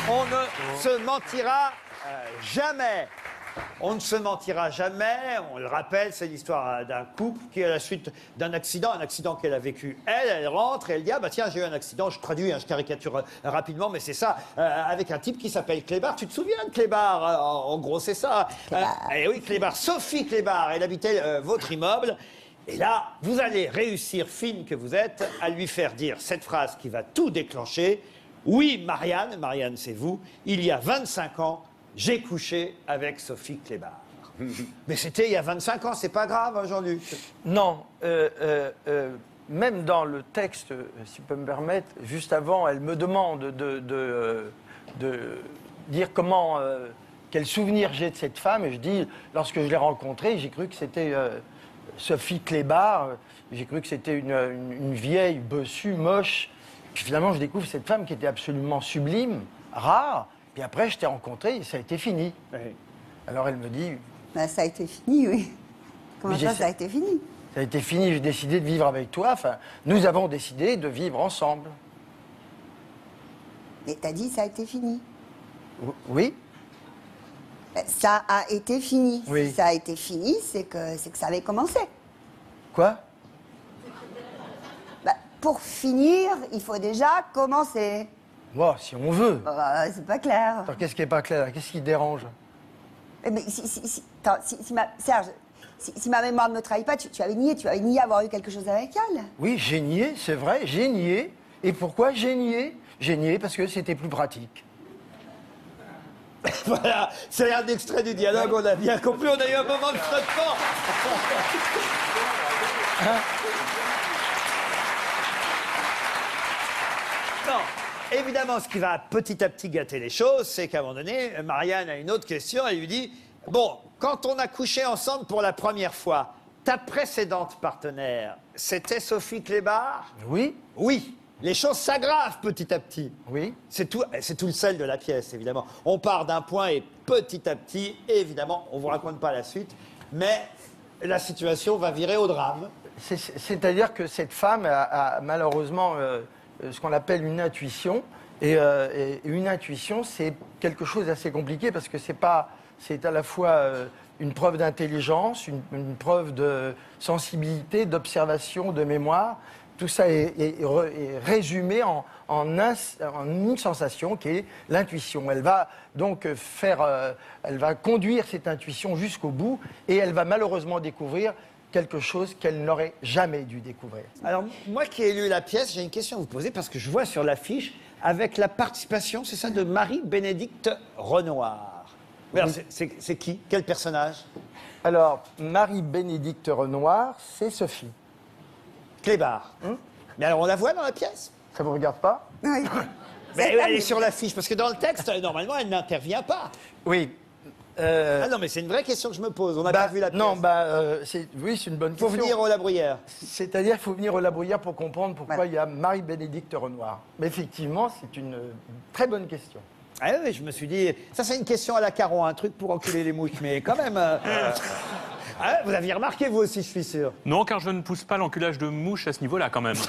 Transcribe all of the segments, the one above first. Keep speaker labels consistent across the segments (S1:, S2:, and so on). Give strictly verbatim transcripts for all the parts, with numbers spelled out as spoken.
S1: On ne se mentira euh, jamais. On ne se mentira jamais. On le rappelle, c'est l'histoire d'un couple qui, à la suite d'un accident, un accident qu'elle a vécu, elle, elle rentre et elle dit ah bah tiens j'ai eu un accident. Je traduis, hein, je caricature euh, rapidement, mais c'est ça, euh, avec un type qui s'appelle Clébar. Tu te souviens de Clébar? euh, en, en gros, c'est ça. Euh, et oui, Clébar, Sophie Clébar. Elle habitait euh, votre immeuble. Et là, vous allez réussir, fine que vous êtes, à lui faire dire cette phrase qui va tout déclencher. Oui, Marianne, Marianne, c'est vous. Il y a vingt-cinq ans. J'ai couché avec Sophie Clébar. Mais c'était il y a vingt-cinq ans, c'est pas grave, hein, Jean-Luc?
S2: Non, euh, euh, euh, même dans le texte, si je peux me permettre, juste avant, elle me demande de, de, euh, de dire comment, euh, quel souvenir j'ai de cette femme. Et je dis, lorsque je l'ai rencontrée, j'ai cru que c'était euh, Sophie Clébar. J'ai cru que c'était une, une, une vieille, bossue, moche. Puis finalement, je découvre cette femme qui était absolument sublime, rare. Puis après, je t'ai rencontré et ça a été fini. Oui. Alors elle me dit...
S3: Ben, ça a été fini, oui. Comment ça, ça a été fini?
S2: Ça a été fini, j'ai décidé de vivre avec toi. Enfin, nous avons décidé de vivre ensemble.
S3: Mais t'as dit ça a été fini?
S2: Oui.
S3: Ben, ça a été fini.
S2: Oui.
S3: Si ça a été fini, c'est que, c'est que ça avait commencé.
S2: Quoi?
S3: Ben, pour finir, il faut déjà commencer.
S2: Bon, si on veut.
S3: Euh, c'est pas clair.
S2: Attends, qu'est-ce qui est pas clair? Qu'est-ce qui te dérange?
S3: Mais si, si, si, attends, si, si ma, Serge, si, si ma mémoire ne me trahit pas, tu, tu avais nié, tu avais nié avoir eu quelque chose avec elle.
S2: Oui, j'ai nié, c'est vrai, j'ai nié. Et pourquoi j'ai nié? J'ai nié parce que c'était plus pratique.
S1: Voilà, c'est un extrait du dialogue, on a bien compris, on a eu un moment de flottement. Hein? Non. Évidemment, ce qui va petit à petit gâter les choses, c'est qu'à un moment donné, Marianne a une autre question. Elle lui dit « Bon, quand on a couché ensemble pour la première fois, ta précédente partenaire, c'était Sophie Clébar ?»
S2: Oui.
S1: Oui. Les choses s'aggravent petit à petit.
S2: Oui.
S1: C'est tout, c'est tout le sel de la pièce, évidemment. On part d'un point et petit à petit, évidemment, on ne vous raconte pas la suite, mais la situation va virer au drame.
S2: C'est, c'est-à-dire que cette femme a, a malheureusement... Euh, ce qu'on appelle une intuition. Et, euh, et une intuition, c'est quelque chose d'assez compliqué parce que c'est pas, c'est à la fois euh, une preuve d'intelligence, une, une preuve de sensibilité, d'observation, de mémoire. Tout ça est, est, est résumé en, en, un, en une sensation qui est l'intuition. Elle va donc faire, euh, elle va conduire cette intuition jusqu'au bout et elle va malheureusement découvrir quelque chose qu'elle n'aurait jamais dû découvrir.
S1: Alors, moi qui ai lu la pièce, j'ai une question à vous poser parce que je vois sur l'affiche avec la participation, c'est ça, de Marie-Bénédicte Renoir. Mais alors, c'est, c'est, c'est qui? Quel personnage?
S2: Alors, Marie-Bénédicte Renoir, c'est Sophie.
S1: Clébar. Hum? Mais alors, on la voit dans la pièce?
S2: Ça vous regarde pas?
S3: Oui.
S1: Mais elle est sur l'affiche parce que dans le texte, normalement, elle n'intervient pas.
S2: Oui. Euh...
S1: Ah non, mais c'est une vraie question que je me pose. On n'a
S2: bah,
S1: pas vu la pièce.
S2: Non, bah, euh, c'est, oui, c'est une bonne question.
S1: Il faut venir au La Bruyère.
S2: C'est-à-dire qu'il faut venir au La Bruyère pour comprendre pourquoi
S3: ouais.
S2: il y a Marie-Bénédicte Renoir. Mais effectivement, c'est une très bonne question.
S1: Ah oui, je me suis dit, ça c'est une question à la Caron, un truc pour enculer les mouches, mais quand même... Euh... ah, vous aviez remarqué vous aussi, je suis sûr.
S4: Non, car je ne pousse pas l'enculage de mouches à ce niveau-là, quand même.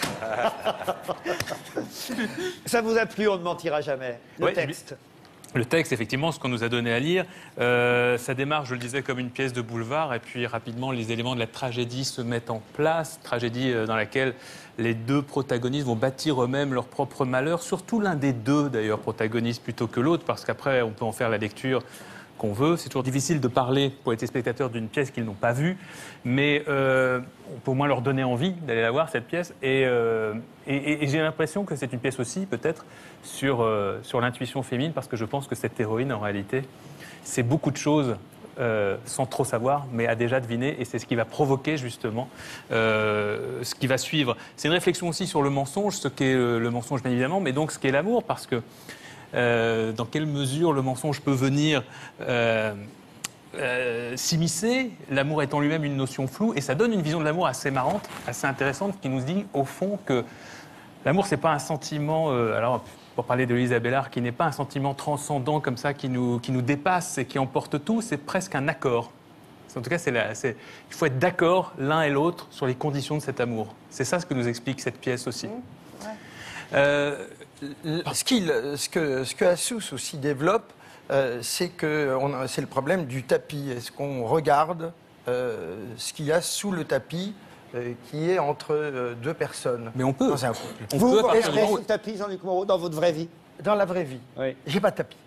S1: Ça vous a plu, on ne mentira jamais, le
S4: ouais,
S1: texte.
S4: Le texte, effectivement, ce qu'on nous a donné à lire, euh, ça démarre, je le disais, comme une pièce de boulevard, et puis rapidement, les éléments de la tragédie se mettent en place, tragédie euh, dans laquelle les deux protagonistes vont bâtir eux-mêmes leur propre malheur, surtout l'un des deux, d'ailleurs, protagonistes plutôt que l'autre, parce qu'après, on peut en faire la lecture qu'on veut. C'est toujours difficile de parler pour les téléspectateurs d'une pièce qu'ils n'ont pas vue, mais euh, on peut au moins leur donner envie d'aller la voir, cette pièce. Et, euh, et, et j'ai l'impression que c'est une pièce aussi, peut-être, sur, euh, sur l'intuition féminine, parce que je pense que cette héroïne, en réalité, c'est beaucoup de choses euh, sans trop savoir, mais a déjà deviné, et c'est ce qui va provoquer, justement, euh, ce qui va suivre. C'est une réflexion aussi sur le mensonge, ce qu'est le, le mensonge, bien évidemment, mais donc ce qu'est l'amour, parce que Euh, dans quelle mesure le mensonge peut venir euh, euh, s'immiscer, l'amour étant lui-même une notion floue, et ça donne une vision de l'amour assez marrante, assez intéressante, qui nous dit au fond que l'amour c'est pas un sentiment, euh, alors pour parler de Louise Abélard, qui n'est pas un sentiment transcendant comme ça, qui nous, qui nous dépasse et qui emporte tout, c'est presque un accord. En tout cas, c'est la, c'est, il faut être d'accord l'un et l'autre sur les conditions de cet amour. C'est ça ce que nous explique cette pièce aussi. Mmh, ouais. euh,
S2: ce, qu'il, ce, que, ce que Assous aussi développe, euh, c'est, que on a, c'est le problème du tapis. Est-ce qu'on regarde euh, ce qu'il y a sous le tapis euh, qui est entre euh, deux personnes
S4: Mais on peut.
S2: dans un couple.
S4: On
S1: Vous,
S4: peut, à
S1: vous
S4: partir du
S1: regardez
S4: moment
S1: sous le tapis, Jean-Luc Moreau, dans votre vraie vie?
S2: Dans la vraie vie,
S1: Oui.
S2: j'ai pas de tapis.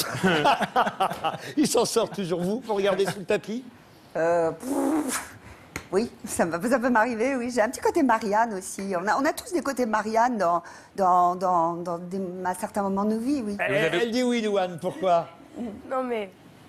S1: Il s'en sort toujours, vous, pour regarder sous le tapis?
S3: Euh, pff, oui, ça, va- ça peut m'arriver, oui. J'ai un petit côté Marianne aussi. On a, on a tous des côtés Marianne dans, dans, dans, dans des, à certains moments de nos vies, oui.
S1: Elle,
S4: avez-
S1: elle dit oui, Louane, pourquoi?
S5: Non, mais.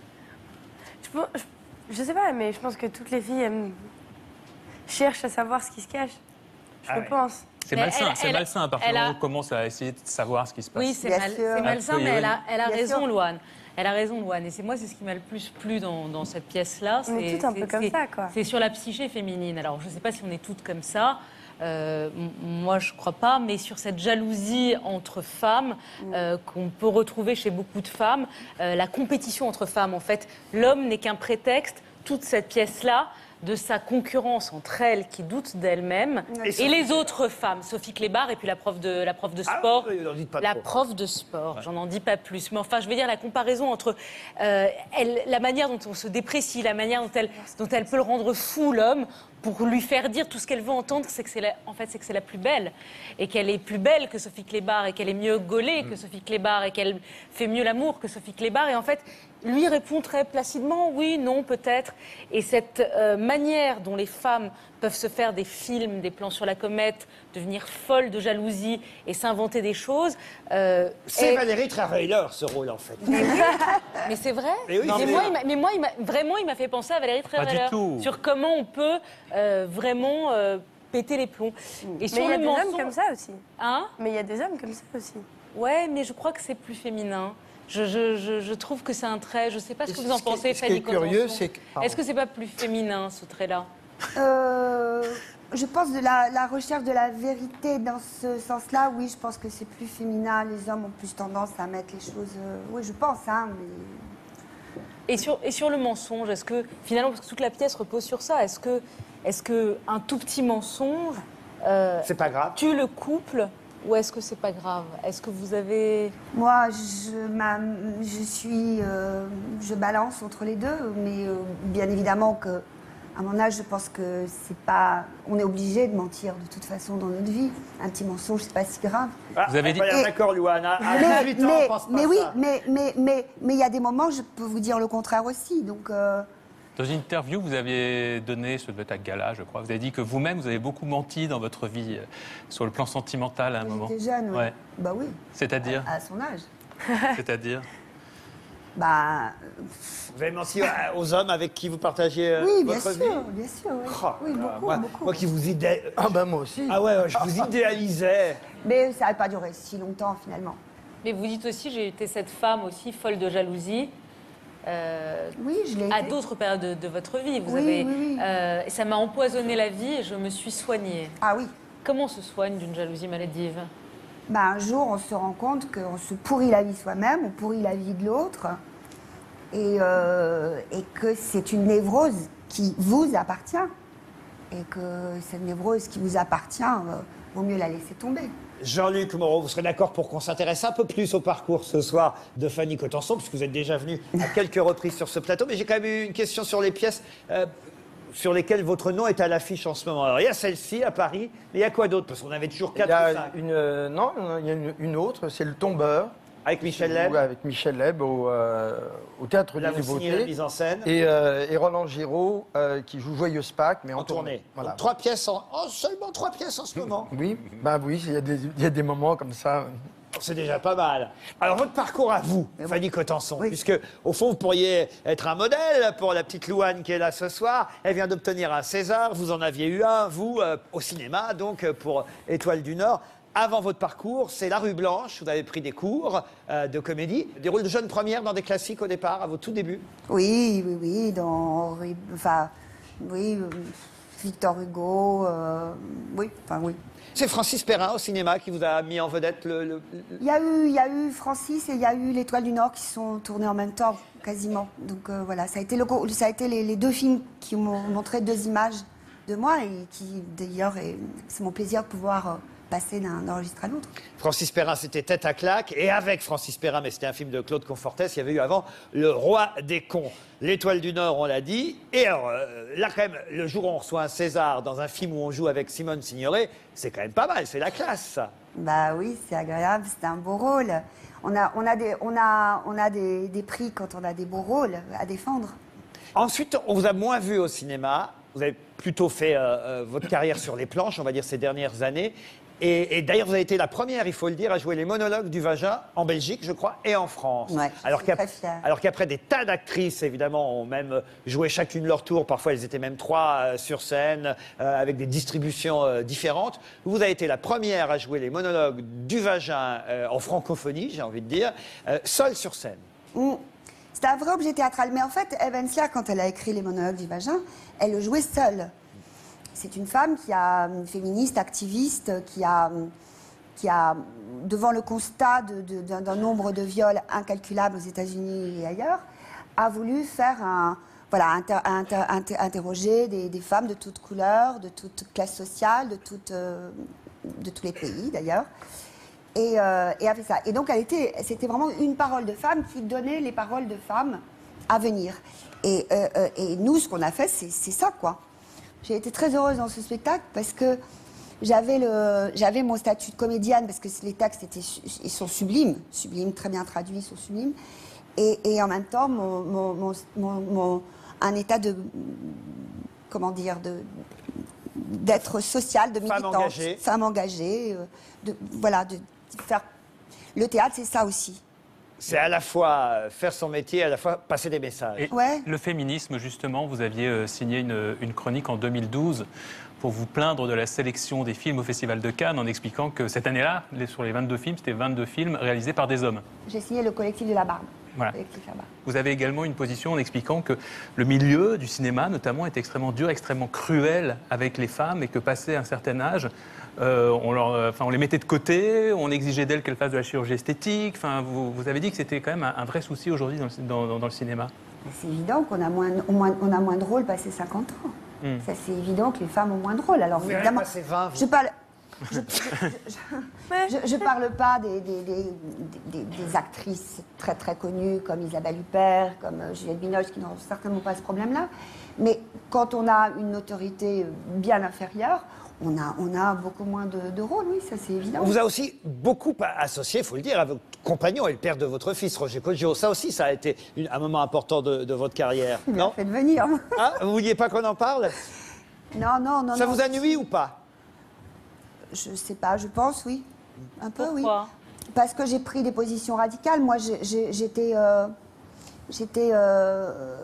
S5: Je, pense- je, je sais pas, mais je pense que toutes les filles elles, cherchent à savoir ce qui se cache. Je
S1: Ah ouais.
S5: pense.
S4: C'est
S6: Mais
S4: malsain,
S6: elle-
S4: c'est
S6: elle-
S4: malsain à partir du
S6: elle a-
S4: moment où on commence à essayer de savoir ce qui se passe.
S6: Oui, c'est
S3: Bien
S6: mal-
S3: sûr.
S6: c'est malsain,
S4: A
S6: mais elle a,
S4: priori.
S6: elle a
S3: Bien
S6: raison,
S3: sûr.
S6: Loane. Elle a raison, Loane. Et c'est moi, c'est ce qui m'a le plus plu dans, dans cette pièce-là.
S5: On est
S6: C'est-
S5: toutes un peu
S6: c'est-
S5: comme
S6: c'est-
S5: ça, quoi.
S6: C'est sur la psyché féminine. Alors, je ne sais pas si on est toutes comme ça. Euh, m- moi, je ne crois pas, mais sur cette jalousie entre femmes euh, qu'on peut retrouver chez beaucoup de femmes, euh, la compétition entre femmes, en fait, l'homme n'est qu'un prétexte. Toute cette pièce-là, de sa concurrence entre elles qui doutent d'elles-mêmes
S1: Et
S6: et,
S1: Sophie
S6: les autres femmes, Sophie Clébar et puis la prof de, la prof de
S1: Ah,
S6: sport.
S1: oui, n'en dites pas
S6: la
S1: trop.
S6: prof de sport, j'en en dis pas plus. Mais enfin, je veux dire la comparaison entre euh, elle, la manière dont on se déprécie, la manière dont elle, dont elle peut le rendre fou, l'homme, pour lui faire dire tout ce qu'elle veut entendre, c'est que c'est la, en fait, c'est que c'est la plus belle. Et qu'elle est plus belle que Sophie Clébar, et qu'elle est mieux gaulée que Sophie Clébar, et qu'elle fait mieux l'amour que Sophie Clébar. Et en fait, lui répond très placidement, oui, non, peut-être. Et cette euh, manière dont les femmes peuvent se faire des films, des plans sur la comète, devenir folles de jalousie et s'inventer des choses. euh,
S1: C'est
S6: est-
S1: Valérie Trierweiler, ce rôle, en fait.
S6: Mais c'est vrai.
S1: Mais oui,
S6: mais,
S1: c'est
S6: moi,
S1: vrai.
S6: il m'a- mais moi, il m'a- vraiment, il m'a fait penser à Valérie
S4: du
S6: Trierweiler
S4: tout.
S6: sur comment on peut euh, vraiment euh, péter les plombs. Et
S5: Mais
S6: sur
S5: il y a
S6: le
S5: des
S6: mensonge,
S5: hommes comme ça aussi.
S6: hein
S5: Mais il y a des hommes comme ça aussi.
S6: Ouais, mais je crois que c'est plus féminin. Je, je, je, je trouve que c'est un trait. Je ne sais pas ce que
S2: Et
S6: vous en
S2: ce qui est-
S6: pensez,
S2: ce qui est
S6: Fanny
S2: curieux,
S6: Contenson.
S2: c'est que- pardon.
S6: Est-ce que c'est pas plus féminin ce trait-là?
S3: Euh, je pense de la, la recherche de la vérité dans ce sens-là, oui, je pense que c'est plus féminin. Les hommes ont plus tendance à mettre les choses. euh, oui, je pense, hein, mais.
S6: Et sur, et sur le mensonge, est-ce que finalement, parce que toute la pièce repose sur ça, est-ce que, est-ce que un tout petit mensonge euh,
S1: C'est pas grave.
S6: tue le couple ou est-ce que c'est pas grave? Est-ce que vous avez
S3: Moi, je, ma- je suis. euh, je balance entre les deux, mais euh, bien évidemment que. À mon âge, je pense que c'est pas. On est obligé de mentir de toute façon dans notre vie. Un petit mensonge, c'est pas si grave.
S1: Ah,
S4: Vous avez dit-
S1: on va dire
S3: Et-
S1: d'accord, Louane. À à
S3: mais
S1: dix-huit ans,
S3: mais-
S1: on pense pas
S3: mais oui,
S1: ça.
S3: mais mais mais mais il y a des moments, je peux vous dire le contraire aussi. Donc. euh,
S4: Dans une interview, vous aviez donné, ce devait être à Gala, je crois, vous avez dit que vous-même, vous avez beaucoup menti dans votre vie, euh, sur le plan sentimental à un
S3: Quand
S4: moment.
S3: j'étais jeune, ouais.
S4: Ouais.
S3: Bah oui,
S4: C'est-à-dire
S3: à son âge.
S4: C'est-à-dire
S3: Bah
S1: Vous avez menti à- aux hommes avec qui vous partagez euh,
S3: oui, bien
S1: votre
S3: sûr,
S1: vie?
S3: bien sûr. Oui,
S1: Oh,
S3: oui
S1: là,
S3: beaucoup,
S1: moi,
S3: beaucoup.
S1: moi qui vous idé...
S2: Ah ben moi aussi.
S1: Ah ouais, ouais, je vous idéalisais.
S3: Mais ça n'a pas duré si longtemps finalement.
S6: Mais vous dites aussi, j'ai été cette femme aussi folle de jalousie. euh,
S3: Oui, je l'ai
S6: à
S3: été.
S6: d'autres périodes de, de votre vie, vous
S3: Oui,
S6: avez,
S3: oui, oui.
S6: euh, et ça m'a empoisonné la vie et je me suis soignée.
S3: Ah oui.
S6: Comment on se soigne d'une jalousie maladive?
S3: Bah, un jour, on se rend compte qu'on se pourrit la vie soi-même, on pourrit la vie de l'autre, et, euh, et que c'est une névrose qui vous appartient, et que cette névrose qui vous appartient, euh, vaut mieux la laisser tomber.
S1: Jean-Luc Moreau, vous serez d'accord pour qu'on s'intéresse un peu plus au parcours ce soir de Fanny Contenson, puisque vous êtes déjà venu à quelques reprises sur ce plateau, mais j'ai quand même eu une question sur les pièces euh, sur lesquelles votre nom est à l'affiche en ce moment. Alors, il y a celle-ci à Paris, mais il y a quoi d'autre? Parce qu'on avait toujours
S2: Il y
S1: quatre ou
S2: a
S1: cinq.
S2: une, euh, non, il y a une, une autre, c'est Le Tombeur.
S1: Avec Michel
S2: qui
S1: Leb,
S2: joue avec Michel Leb au, euh, au Théâtre
S1: là
S2: des
S1: vous signez la
S2: Nouveautés.
S1: mise en scène,
S2: Et, euh, et Roland Giraud euh, qui joue Joyeuse Pâques, mais en,
S1: en tournée.
S2: Voilà.
S1: Donc, trois pièces, en... oh, seulement trois pièces en ce moment.
S2: Oui, ben oui, il y, a des- il y a des moments comme ça.
S1: C'est déjà pas mal. Alors, votre parcours à vous, Fanny Contenson,
S3: Oui.
S1: puisque, au fond, vous pourriez être un modèle pour la petite Louane qui est là ce soir. Elle vient d'obtenir un César. Vous en aviez eu un, vous, euh, au cinéma, donc, euh, pour Étoile du Nord. Avant votre parcours, c'est La Rue Blanche. Vous avez pris des cours euh, de comédie, des rôles de jeune première dans des classiques au départ, à vos tout débuts.
S3: Oui, oui, oui, dans. Henri- Enfin, oui, euh, Victor Hugo, euh, oui, enfin, oui.
S1: C'est Francis Perrin au cinéma qui vous a mis en vedette le. le- le-
S3: Il y a eu, il y a eu Francis et il y a eu L'Étoile du Nord qui sont tournés en même temps, quasiment. Donc euh, voilà, ça a été, le, co- ça a été les, les deux films qui m'ont montré deux images de moi et qui, d'ailleurs, est- c'est mon plaisir de pouvoir euh, passer d'un registre à l'autre.
S1: Francis Perrin, c'était Tête à claque. Et avec Francis Perrin, mais c'était un film de Claude Confortès, il y avait eu avant Le Roi des cons. L'Étoile du Nord, on l'a dit. Et alors, euh, là, quand même, le jour où on reçoit un César dans un film où on joue avec Simone Signoret, c'est quand même pas mal, c'est la classe, ça.
S3: Bah oui, c'est agréable, c'est un beau rôle. On a, on a, des, on a, on a des, des prix quand on a des beaux rôles à défendre.
S1: Ensuite, on vous a moins vu au cinéma. Vous avez plutôt fait euh, euh, votre carrière sur les planches, on va dire, ces dernières années. Et, et d'ailleurs, vous avez été la première, il faut le dire, à jouer les monologues du vagin en Belgique, je crois, et en France.
S3: Ouais, je
S1: alors
S3: suis
S1: qu'ap-
S3: très fière.
S1: alors qu'après, des tas d'actrices, évidemment, ont même joué chacune leur tour. Parfois, elles étaient même trois euh, sur scène, euh, avec des distributions euh, différentes. Vous avez été la première à jouer les monologues du vagin euh, en francophonie, j'ai envie de dire, euh, seule sur scène.
S3: Mm. C'était un vrai objet théâtral. Mais en fait, Eve Ensler, quand elle a écrit les monologues du vagin, elle le jouait seule. C'est une femme qui a, une féministe, activiste, qui a, qui a devant le constat de- de- d'un d'un nombre de viols incalculables aux États-Unis et ailleurs, a voulu faire un, voilà, inter- inter- inter- interroger des, des femmes de toutes couleurs, de toutes classes sociales, de, toutes, euh, de tous les pays d'ailleurs. Et, euh, et a fait ça. Et donc, elle était, c'était vraiment une parole de femme qui donnait les paroles de femmes à venir. Et, euh, euh, et nous, ce qu'on a fait, c'est c'est ça, quoi. J'ai été très heureuse dans ce spectacle parce que j'avais le, j'avais mon statut de comédienne, parce que les textes étaient, su- ils sont sublimes, sublimes, très bien traduits, ils sont sublimes. Et, et en même temps, mon, mon, mon, mon- mon- un état de, comment dire, de d'être sociale, de
S1: Femme
S3: militante,
S1: engagée.
S3: femme engagée, euh, de, voilà, de faire. Le théâtre, c'est ça aussi.
S1: C'est à la fois euh, faire son métier, à la fois passer des messages.
S4: Et
S3: Ouais.
S4: le féminisme, justement, vous aviez euh, signé une, une chronique en deux mille douze pour vous plaindre de la sélection des films au Festival de Cannes en expliquant que cette année-là, les- sur les vingt-deux films, c'était vingt-deux films réalisés par des hommes.
S3: J'ai signé le collectif de la Barbe.
S4: Voilà.
S3: Collectif La Barbe.
S4: Vous avez également une position en expliquant que le milieu du cinéma, notamment, est extrêmement dur, extrêmement cruel avec les femmes et que passé un certain âge, euh, on, leur, euh, enfin, on les mettait de côté, on exigeait d'elles qu'elles fassent de la chirurgie esthétique. Enfin, vous, vous avez dit que c'était quand même un, un vrai souci aujourd'hui dans, le- dans- dans- dans le cinéma.
S3: C'est évident qu'on a moins, au moins, on a moins de rôles passé cinquante ans.
S4: Hmm.
S3: Ça, c'est évident que les femmes ont moins de rôles. Alors,
S1: Vous verrez
S3: évidemment,
S1: passer vingt, vous.
S3: je parle. Je, je, je- je parle pas des, des, des- des- des actrices très très connues comme Isabelle Huppert, comme euh, Juliette Binoche, qui n'ont certainement pas ce problème-là. Mais quand on a une autorité bien inférieure, on a, on a beaucoup moins de, de rôles, oui, ça c'est évident.
S1: On vous a aussi beaucoup associé, il faut le dire, à votre compagnon et le père de votre fils, Roger Coggio. Ça aussi, ça a été une- un moment important de, de votre carrière, non?
S3: Faites venir.
S1: Ah, vous vouliez pas qu'on en parle?
S3: Non, non, non.
S1: Ça
S3: non.
S1: vous a nui ou pas?
S3: Je sais pas, je pense, oui. Un peu, oui.
S6: Pourquoi ?
S3: Parce que j'ai pris des positions radicales. Moi, j'ai- j'ai- j'étais euh, j'étais euh,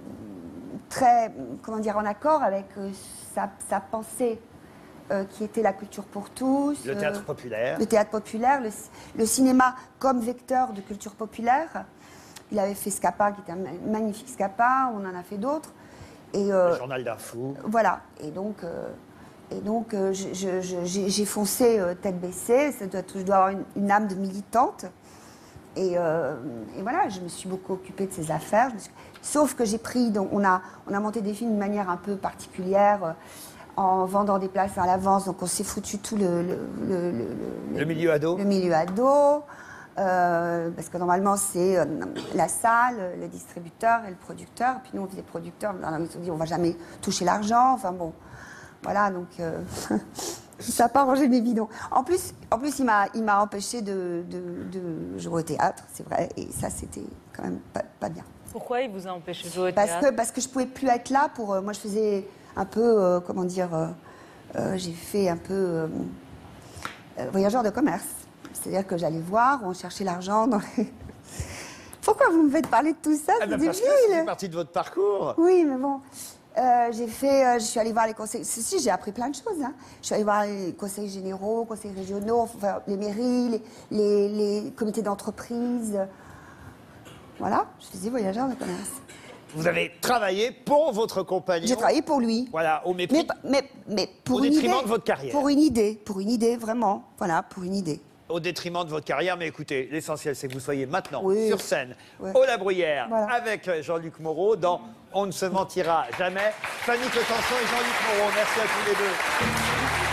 S3: très, comment dire, en accord avec euh, sa, sa pensée, euh, qui était la culture pour tous.
S1: Le
S3: euh,
S1: théâtre populaire.
S3: le théâtre populaire, le, le cinéma comme vecteur de culture populaire. Il avait fait Scapin, qui était un ma- magnifique Scapin, on en a fait d'autres. Et, euh,
S1: Le journal d'un fou.
S3: voilà. Et donc, euh, et donc euh, je- je- je- j'ai j'ai foncé euh, tête baissée. Ça doit, je dois avoir une, une âme de militante. Et, euh, et voilà, je me suis beaucoup occupée de ces affaires. Je me suis- Sauf que j'ai pris, donc on a, on a monté des films de manière un peu particulière, euh, en vendant des places à l'avance. Donc on s'est foutu tout le, le, le- le- le-
S1: Le milieu ado.
S3: le milieu ado. euh, parce que normalement, c'est euh, la salle, le distributeur et le producteur. Puis nous, on faisait producteur. Alors, ils se sont dit, on va jamais toucher l'argent. Enfin bon, voilà, donc euh, ça n'a pas arrangé mes bidons. En plus, en plus il m'a il m'a empêché de, de- de jouer au théâtre, c'est vrai. Et ça, c'était quand même pas, pas bien.
S6: Pourquoi il vous a empêché de jouer au
S3: Parce
S6: théâtre
S3: que, parce que je pouvais plus être là pour... euh, moi, je faisais un peu, euh, comment dire... euh, euh, j'ai fait un peu euh, euh, voyageur de commerce. C'est-à-dire que j'allais voir, on cherchait l'argent dans les... Pourquoi vous me faites parler de tout ça?
S1: Ah
S3: C'est
S1: ben
S3: débile.
S1: parce que ça fait partie de votre parcours.
S3: Oui, mais bon. Euh, j'ai fait, euh, je suis allée voir les conseils. Si, si, j'ai appris plein de choses. Hein. Je suis allée voir les conseils généraux, conseils régionaux, enfin, les mairies, les, les, les comités d'entreprise. Voilà, je faisais voyageur de commerce.
S1: Vous avez travaillé pour votre compagnon.
S3: J'ai travaillé pour lui.
S1: Voilà, au mépris.
S3: Mais, mais, mais pour
S1: Au
S3: une
S1: détriment
S3: idée.
S1: de votre carrière.
S3: Pour une idée, pour une idée, vraiment. Voilà, pour une idée.
S1: Au détriment de votre carrière, mais écoutez, l'essentiel c'est que vous soyez maintenant
S3: Oui.
S1: sur scène,
S3: Ouais.
S1: au La Bruyère,
S3: Voilà.
S1: avec Jean-Luc Moreau dans On ne se mentira jamais. Fanny Cotenson et Jean-Luc Moreau, merci à tous les deux.